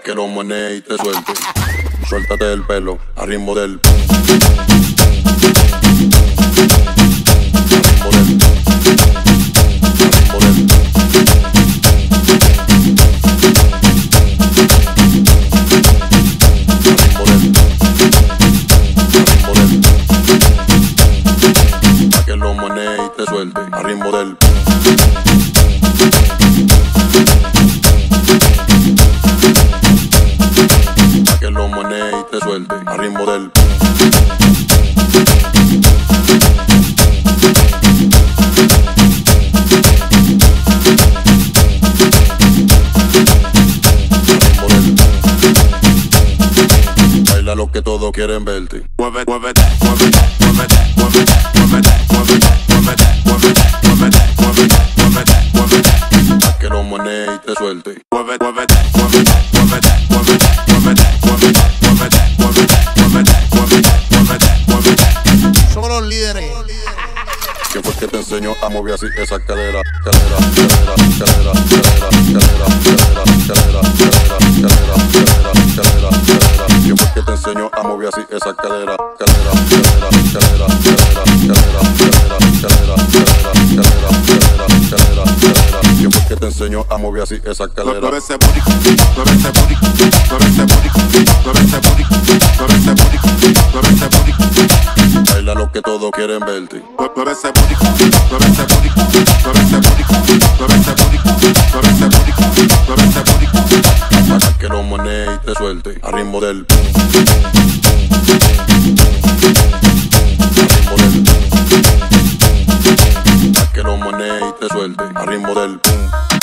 que lo menee y te suelte. Suéltate el pelo a ritmo del suelte a ritmo del pa' que lo menee y te suelte a ritmo del baila lo que todos quieren verte. Muévete, muévete, muévete, muévete, muévete, muévete, muévete, muévete, muévete, muévete, muévete, muévete, muévete, pa' que lo menee y te suelte. muévete, muévete, muévete, muévete, muévete, muévete, muévete, muévete, muévete, muévete, muévete, muévete, muévete. Somos los líderes. ¿Quién fue que te enseñó a mover así esa cadera? Cadera, cadera, cadera, cadera, cadera, cadera, cadera, cadera, cadera, cadera, cadera, cadera. ¿Quién fue que te enseñó a mover así esa cadera? Cadera, cadera, cadera, cadera, cadera, cadera, cadera, cadera, cadera, cadera, cadera, cadera. ¿Quién fue que te enseñó a mover así esa cadera? Mueve ese booty, mueve ese booty, mueve ese booty, mueve ese booty, mueve ese booty, mueve ese booty. Baila lo que todos quieren verte. Mueve ese booty, mueve ese booty, mueve ese booty, mueve ese booty, mueve ese booty, mueve ese booty. Para que lo menee y te suelte a ritmo del pa' que lo menee y te suelte a ritmo del